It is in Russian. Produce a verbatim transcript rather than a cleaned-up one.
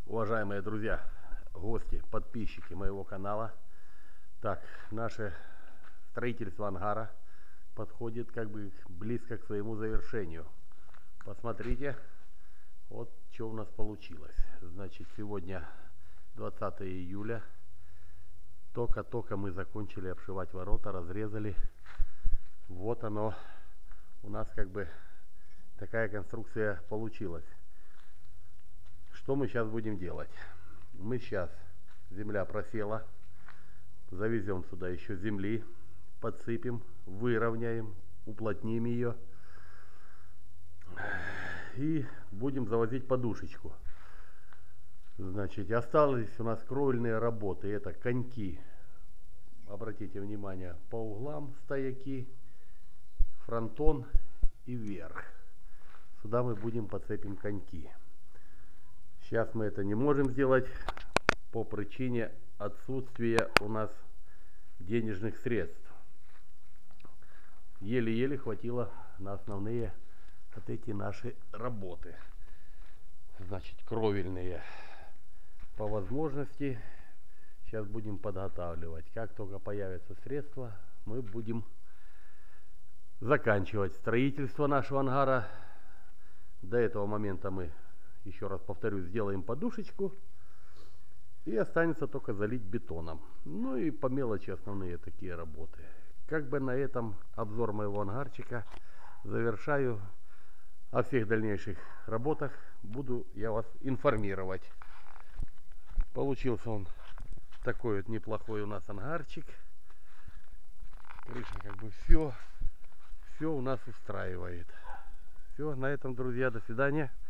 Уважаемые друзья, гости, подписчики моего канала. Так, наше строительство ангара подходит как бы близко к своему завершению. Посмотрите, вот что у нас получилось. Значит, сегодня двадцатое июля. Только-только мы закончили обшивать ворота, разрезали. Вот оно, у нас как бы такая конструкция получилась. Что мы сейчас будем делать? Мы сейчас, земля просела, завезем сюда еще земли, подсыпем, выровняем, уплотним ее и будем завозить подушечку. Значит, остались у нас кровельные работы, это коньки. Обратите внимание, по углам стояки, фронтон и вверх. Сюда мы будем подцепим коньки. Сейчас мы это не можем сделать по причине отсутствия у нас денежных средств. Еле-еле хватило на основные вот эти наши работы. Значит, кровельные. По возможности сейчас будем подготавливать. Как только появятся средства, мы будем заканчивать строительство нашего ангара. До этого момента мы, еще раз повторюсь, сделаем подушечку. И останется только залить бетоном. Ну и по мелочи основные такие работы. Как бы на этом обзор моего ангарчика завершаю. О всех дальнейших работах буду я вас информировать. Получился он такой вот неплохой у нас ангарчик. Крыша как бы все, все у нас устраивает. Все, на этом, друзья, до свидания.